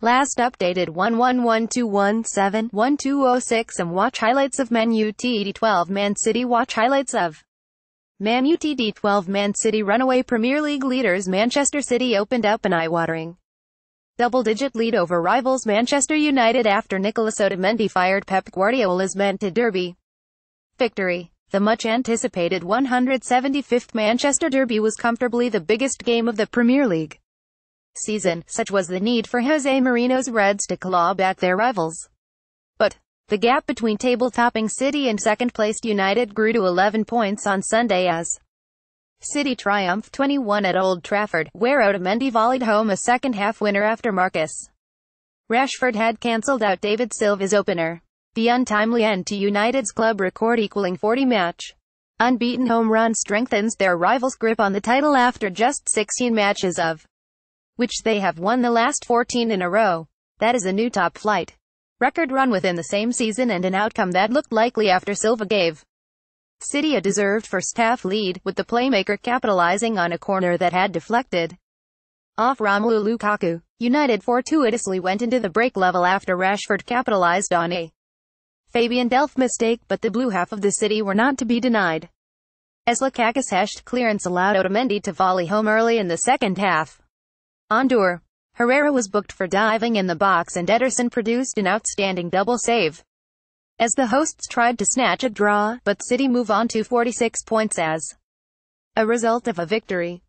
Last updated 1112171206 and watch highlights of Man Utd 12 Man City. Watch highlights of Man Utd 12 Man City. Runaway Premier League leaders Manchester City opened up an eye-watering double-digit lead over rivals Manchester United after Nicolas Otamendi fired Pep Guardiola's men to derby victory. The much-anticipated 175th Manchester derby was comfortably the biggest game of the Premier League season. Such was the need for Jose Mourinho's Reds to claw back their rivals. But the gap between table-topping City and second-placed United grew to 11 points on Sunday as City triumphed 21 at Old Trafford, where Otamendi volleyed home a second-half winner after Marcus Rashford had cancelled out David Silva's opener. The untimely end to United's club record equaling 40-match unbeaten home run strengthens their rivals' grip on the title after just 16 matches of which they have won the last 14 in a row. That is a new top-flight record run within the same season and an outcome that looked likely after Silva gave City a deserved first-half lead, with the playmaker capitalizing on a corner that had deflected off Romelu Lukaku. United fortuitously went into the break level after Rashford capitalized on a Fabian Delph mistake, but the blue half of the City were not to be denied, as Lukaku's heshed clearance allowed Otamendi to volley home early in the second half. Ondur Herrera was booked for diving in the box and Ederson produced an outstanding double save as the hosts tried to snatch a draw, but City move on to 46 points as a result of a victory.